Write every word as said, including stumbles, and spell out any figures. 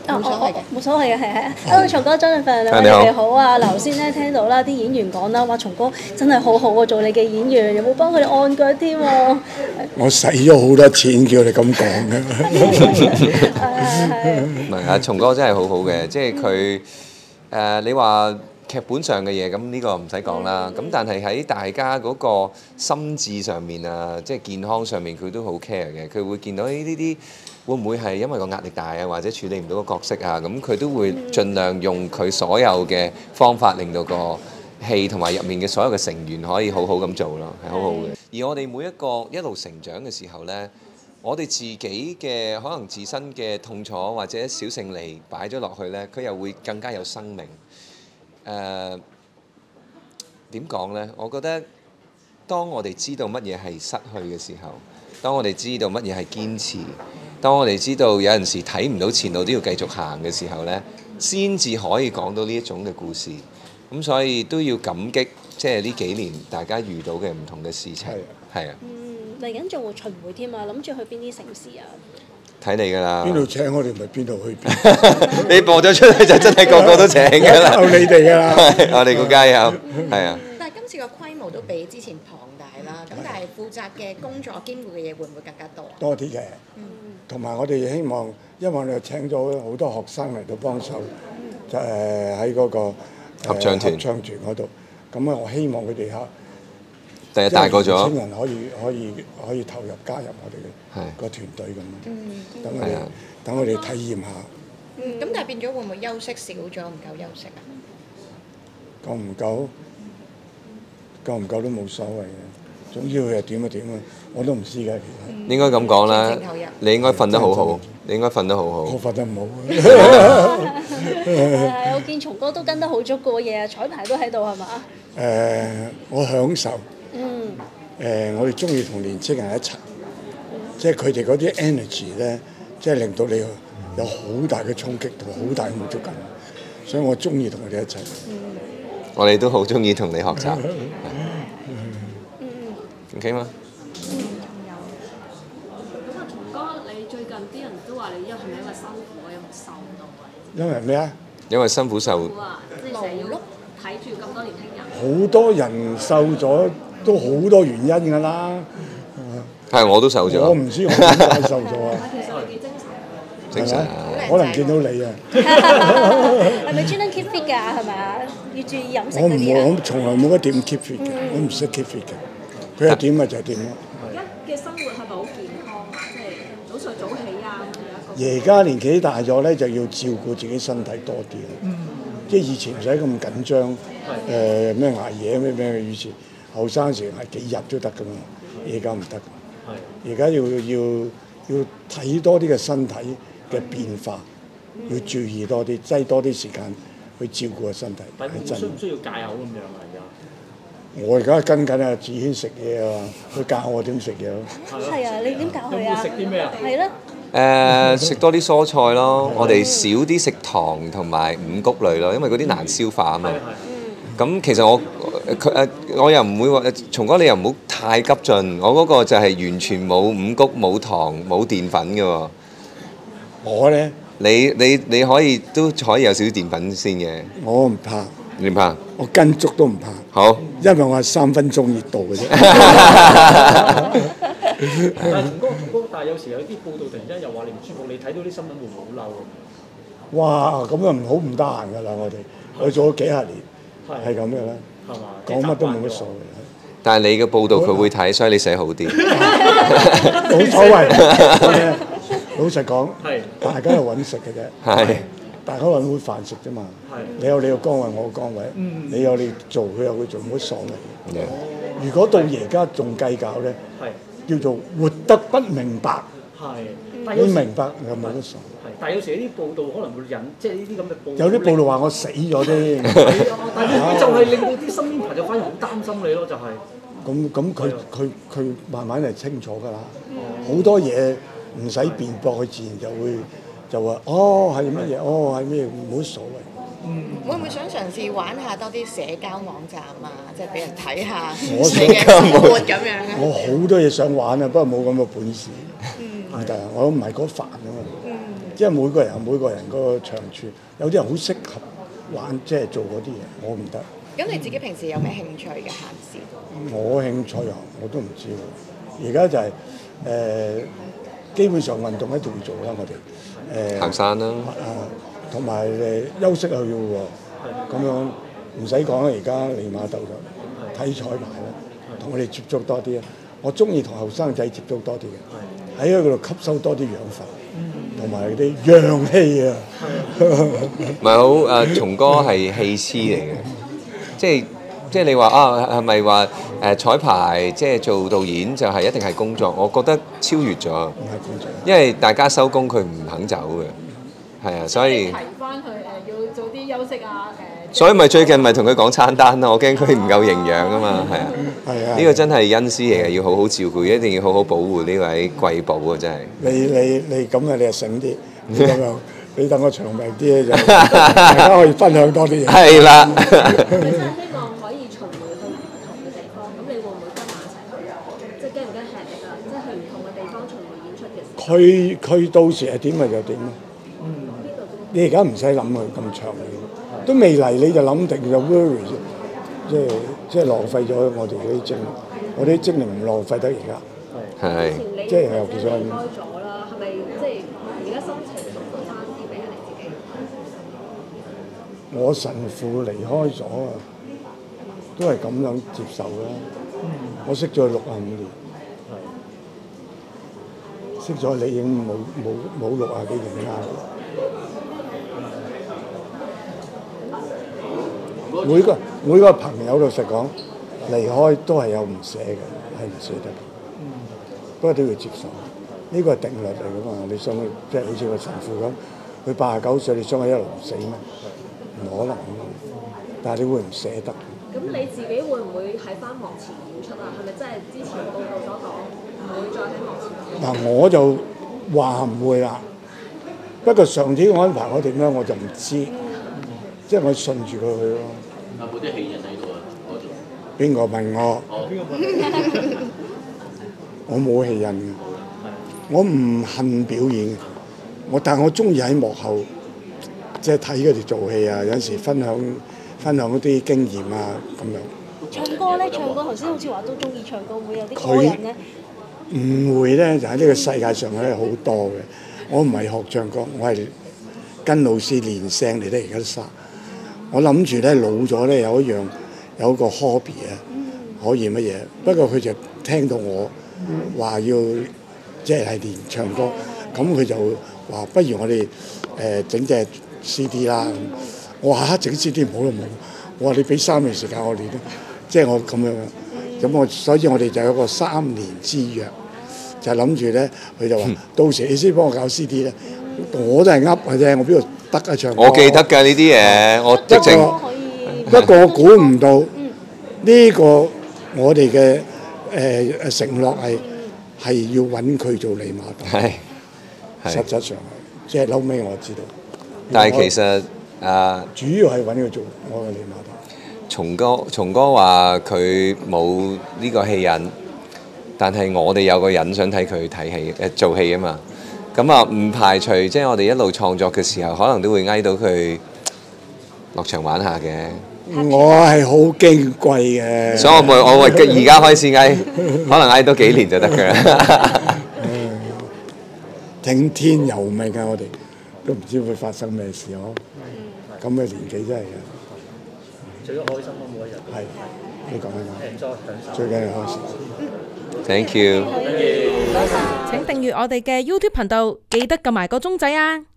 冇所謂嘅， 冇所謂嘅，係係。Hello，松哥、Jonathan，兩位你好啊！頭先咧聽到啦，啲演員講啦，話松哥真係好好喎，做你嘅演員，有冇幫佢哋按腳添喎？ 我使咗好多錢叫你咁講嘅。 唔係啊，松哥真係好好嘅，即係佢誒你話劇本上嘅嘢，咁呢個唔使講啦。咁但係喺大家嗰個心智上面啊，即係健康上面，佢都好 care 嘅。佢會見到呢啲會唔會係因為個壓力大啊，或者處理唔到個角色啊？咁佢都會盡量用佢所有嘅方法，令到個戲同埋入面嘅所有嘅成員可以好好咁做咯，係好好嘅。而我哋每一個一路成長嘅時候呢，我哋自己嘅可能自身嘅痛楚或者小勝利擺咗落去呢，佢又會更加有生命。誒點講呢？我覺得當我哋知道乜嘢係失去嘅時候，當我哋知道乜嘢係堅持，當我哋知道有陣時睇唔到前路都要繼續行嘅時候呢，先至可以講到呢一種嘅故事。咁所以都要感激，即係呢幾年大家遇到嘅唔同嘅事情，係啊。 嗯，嚟緊仲會巡迴添啊！諗住去邊啲城市啊？ 睇你㗎啦。 邊度請我哋咪邊度去邊。 你播咗出去就真係個個都請㗎啦。 靠你哋㗎啦。 我哋個加油，係啊。 但係今次個規模都比之前龐大啦，咁但係負責嘅工作兼顧嘅嘢會唔會更加多？ 多啲嘅，同埋我哋希望，因為我哋請咗好多學生嚟到幫手，就誒喺嗰個合唱團合唱團嗰度。咁啊，我希望佢哋嚇。 第日大個咗， 年輕人可以可以可以投入加入我哋嘅個團隊咁，等我哋等我哋體驗下。 嗯，咁但係變咗會唔會休息少咗，唔夠休息啊？ 夠唔夠？夠唔夠都冇所謂嘅，總之佢係點就點啊！我都唔知㗎，其實。 應該咁講啦，你應該瞓得好好，你應該瞓得好好。 我瞓得唔好。 係，我見松哥都跟得好足個嘢，彩排都喺度係嘛？ 誒，我享受。 嗯。 誒，我哋中意同年青人一齊，即係佢哋嗰啲 energy 咧，即係令到你有好大嘅衝擊同埋好大嘅滿足感，所以我中意同佢哋一齊。 我哋都好中意同你學習。OK 嗎？ 嗯，仲有。咁啊，松哥，你最近啲人都話你因係咪因為辛苦，有冇瘦到啊？ 因為咩啊？ 因為辛苦受。 即係成日要睇住咁多年輕人。 好多人瘦咗，都好多原因㗎啦。 係，我都瘦咗。 我唔知我點解瘦咗啊！ 其實你幾精神。 精神啊！ 可能見到你啊。 係咪專登 keep fit 㗎？係咪啊？要注意飲食我唔嗰啲啊？ 我從來冇得點 keep fit 嘅，我唔識 keep fit 嘅。佢係點咪就係點咯。 而家嘅生活係咪好健康啊？即係早睡早起啊，有而一個。 家年紀大咗咧，就要照顧自己身體多啲啦。 嗯。 即係以前唔使咁緊張，誒咩捱夜咩咩，以前後生時係幾日都得㗎嘛，而家唔得。係。而家要要要睇多啲嘅身體嘅變化，要注意多啲，擠多啲時間去照顧個身體。 但係需唔需要戒口咁樣啊？而家？ 我而家跟緊阿子軒食嘢啊，佢教我點食嘢咯。 係啊，你點教佢啊？ 食啲咩啊？ 係咯。 誒，食多啲蔬菜咯，我哋少啲食糖同埋五穀類咯，因為嗰啲難消化啊嘛。咁其實我佢誒，我又唔會話，松哥你又唔好太急進，我嗰個就係完全冇五穀、冇糖、冇澱粉嘅喎。 我咧？ 你你你可以都可以有少少澱粉先嘅。 我唔怕。 你唔怕？ 我跟足都唔怕。 好。 因為我係三分鐘熱度嘅啫。 但係松哥，松哥，但係有時有啲報道突然間又話你唔舒服，你睇到啲新聞會唔會好嬲咁？ 哇！咁啊唔好唔得閒㗎啦，我哋我做咗幾廿年，係咁嘅啦。 係嘛？ 講乜都冇乜所謂。 但係你嘅報道佢會睇，所以你寫好啲。 冇所謂。老實講，大家係揾食嘅啫。 係。 大家揾碗飯食啫嘛。你有你個崗位，我個崗位。你有你做，佢有佢做，冇乜所謂。如果到而家仲計較咧，叫做活得不明白。 係。 你明白又冇乜所謂。 但係有時啲報道可能會引，即係呢啲咁嘅報。 有啲報道話我死咗添。 但係就係令到啲身邊朋友反而好擔心你咯，就係。 咁咁佢佢佢慢慢係清楚㗎啦。好多嘢唔使辯駁，佢自然就會就話哦係乜嘢，哦係咩，冇所謂。 嗯，會唔會想嘗試玩下多啲社交網站啊？即係俾人睇下我你嘅生活咁樣啊？ 我好多嘢想玩啊，不過冇咁嘅本事。唔得啊，我都唔係嗰範啊嘛。 即係每個人有每個人個長處，有啲人好適合玩即係做嗰啲嘢，我唔得。 咁你自己平時有咩興趣嘅閒時？ 我興趣啊，我都唔知喎。而家就係、是、誒、呃，基本上運動一定要做啦，我哋誒、呃、 行山啦， 啊，同埋誒休息又要喎。咁樣唔使講啦，而家利馬竇就睇彩排啦，同我哋接觸多啲啊。我中意同後生仔接觸多啲嘅，喺嗰度吸收多啲養分，同埋啲陽氣啊。 唔係好誒，松哥係戲痴嚟嘅，即係即係你話啊，係咪話誒彩排即係做導演就係一定係工作？我覺得超越咗， 唔係工作， 因為大家收工佢唔肯走嘅，係啊，所以提翻佢誒要早啲休息啊誒。 所以咪最近咪同佢講餐單咯，我驚佢唔夠營養啊嘛，係啊， 係啊， 呢個真係恩師嚟嘅，要好好照顧，一定要好好保護呢位貴寶啊，真係。 你你你咁啊，你係醒啲，你咁樣你等我長命啲咧，就大家可以分享多啲嘢。 係啦。 你真係希望可以巡迴去唔同嘅地方，咁你會唔會跟埋一齊去啊？即係驚唔驚吃力啊？即係去唔同嘅地方巡迴演出嘅時候。 佢佢到時係點咪就點咯。你而家唔使諗佢咁長嘅，都未嚟你就諗定就 worry，即係即係浪費咗我哋嗰啲精力，我啲精力唔浪費得而家。 係。 即係尤其是離開咗啦，係咪即係而家心情都好翻啲俾你自己？ 我神父離開咗啊，都係咁樣接受啦。我識咗佢六啊五年，識咗你已經冇冇冇六啊幾年啦。每個每個朋友老實講，離開都係有唔捨嘅，係唔捨得。不過都要接受，呢個係定律嚟噶嘛。你想佢即係好似個神父咁，佢八十九歲，你想佢一路唔死咩？唔可能。但係你會唔捨得？ 咁你自己會唔會喺翻幕前演出啊？係咪真係之前報告所講唔會再喺幕前？ 嗱，我就話唔會啦。不過上次安排我點樣我就唔知，即係我順住佢去咯。 有冇啲戲人喺度啊？嗰度邊個問我？我冇戲癮嘅，我唔恨表演嘅，我但係我中意喺幕後，即係睇佢哋做戲啊，有陣時分享分享嗰啲經驗啊咁樣。 唱歌咧，唱歌頭先好似話都中意唱歌，會有啲歌人咧。 誤會咧就喺呢個世界上咧好多嘅，我唔係學唱歌，我係跟老師練聲嚟得而家都沙。我諗住咧老咗咧有一樣有一個 hobby 啊，可以乜嘢？不過佢就聽到我話要即係係練唱歌，咁佢就話不如我哋誒整隻 C D 啦。我話嚇整 C D 唔好啦冇，我話你俾三年時間我練啦，即係我咁樣。咁我所以我哋就有個三年之約，就諗住咧，佢就話到時你先幫我搞 C D 咧，我都係噏嘅啫，我邊度得啊唱歌？ 我記得㗎呢啲嘢，我直情。 不過我估唔到呢個我哋嘅誒誒承諾係係要揾佢做利馬竇。 係， 實質上係，即係後尾我知道。 但係其實啊， 主要係揾佢做我嘅利馬竇。 松哥，松哥話佢冇呢個戲癮，但係我哋有個人想睇佢睇戲誒做戲啊嘛。咁啊，唔排除即係我哋一路創作嘅時候，可能都會嗌到佢落場玩下嘅。 我係好矜貴嘅， 所以我會我會而家開始嗌，可能嗌多幾年就得㗎啦。 聽天由命啊！我哋都唔知會發生咩事呵。咁嘅年紀真係嘅。 除咗開心咯，每一日。 係，你講一講。 enjoy 享受。 最緊要開心。 Thank you。 請訂閱我哋嘅 YouTube 頻道，記得撳埋個鐘仔啊！